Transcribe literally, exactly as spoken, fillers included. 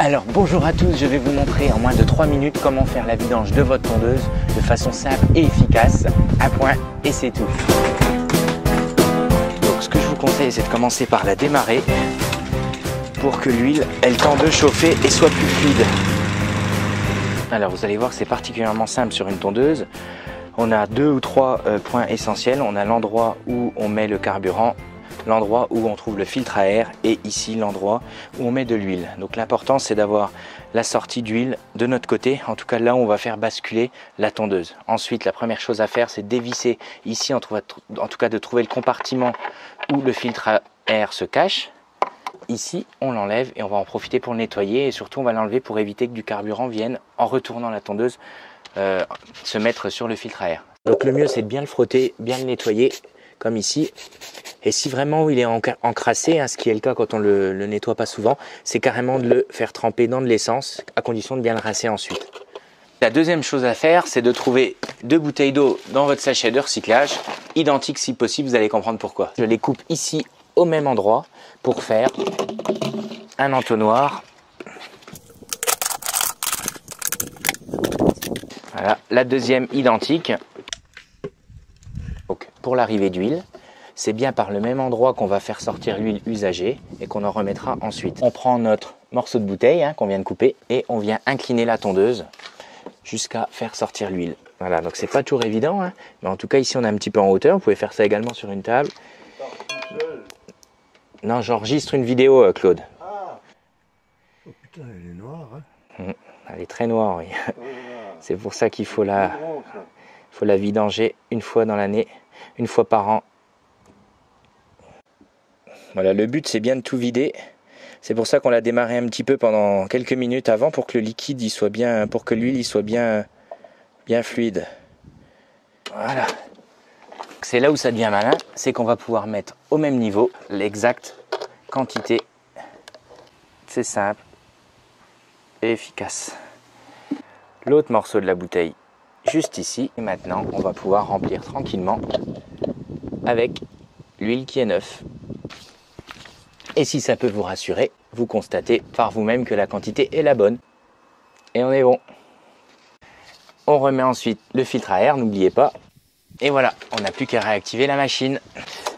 Alors bonjour à tous, je vais vous montrer en moins de trois minutes comment faire la vidange de votre tondeuse de façon simple et efficace. Un point et c'est tout. Donc ce que je vous conseille, c'est de commencer par la démarrer pour que l'huile ait le temps de chauffer et soit plus fluide. Alors vous allez voir que c'est particulièrement simple sur une tondeuse. On a deux ou trois euh, points essentiels. On a l'endroit où on met le carburant, l'endroit où on trouve le filtre à air et ici l'endroit où on met de l'huile. Donc l'important c'est d'avoir la sortie d'huile de notre côté, en tout cas là où on va faire basculer la tondeuse. Ensuite la première chose à faire c'est de dévisser ici, en tout cas de trouver le compartiment où le filtre à air se cache. Ici on l'enlève et on va en profiter pour le nettoyer et surtout on va l'enlever pour éviter que du carburant vienne en retournant la tondeuse euh, se mettre sur le filtre à air. Donc le mieux c'est de bien le frotter, bien le nettoyer comme ici. Et si vraiment il est encrassé, hein, ce qui est le cas quand on le, le nettoie pas souvent, c'est carrément de le faire tremper dans de l'essence, à condition de bien le rincer ensuite. La deuxième chose à faire, c'est de trouver deux bouteilles d'eau dans votre sachet de recyclage, identiques si possible, vous allez comprendre pourquoi. Je les coupe ici au même endroit pour faire un entonnoir. Voilà, la deuxième identique. Donc, pour l'arrivée d'huile, c'est bien par le même endroit qu'on va faire sortir l'huile usagée et qu'on en remettra ensuite. On prend notre morceau de bouteille hein, qu'on vient de couper et on vient incliner la tondeuse jusqu'à faire sortir l'huile. Voilà, donc c'est pas toujours évident, hein, mais en tout cas ici on est un petit peu en hauteur. Vous pouvez faire ça également sur une table. Non, j'enregistre une vidéo, euh, Claude. Ah. Oh putain, elle est noire. Hein. Mmh, elle est très noire, oui. Oh, c'est pour ça qu'il faut la, faut la vidanger une fois dans l'année, une fois par an. Voilà, le but c'est bien de tout vider. C'est pour ça qu'on l'a démarré un petit peu pendant quelques minutes avant pour que le liquide il soit bien, pour que l'huile il soit bien, bien fluide. Voilà. C'est là où ça devient malin, c'est qu'on va pouvoir mettre au même niveau l'exacte quantité. C'est simple et efficace. L'autre morceau de la bouteille juste ici. Et maintenant, on va pouvoir remplir tranquillement avec l'huile qui est neuve. Et si ça peut vous rassurer, vous constatez par vous-même que la quantité est la bonne. Et on est bon. On remet ensuite le filtre à air, n'oubliez pas. Et voilà, on n'a plus qu'à réactiver la machine.